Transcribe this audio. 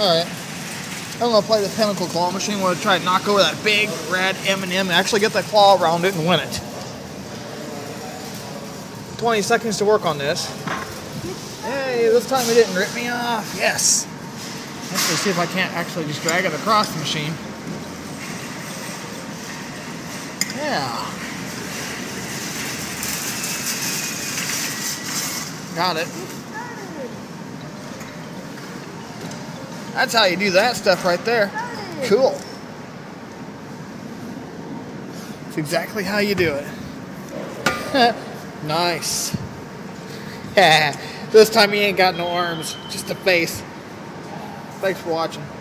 Alright. I'm going to play the Pinnacle claw machine. I'm going to try to knock over that big red M&M and actually get that claw around it and win it. 20 seconds to work on this. Hey, this time it didn't rip me off. Yes. Let's see if I can't actually just drag it across the machine. Yeah. Got it. That's how you do that stuff right there. Cool. That's exactly how you do it. Nice. This time he ain't got no arms, just a face. Thanks for watching.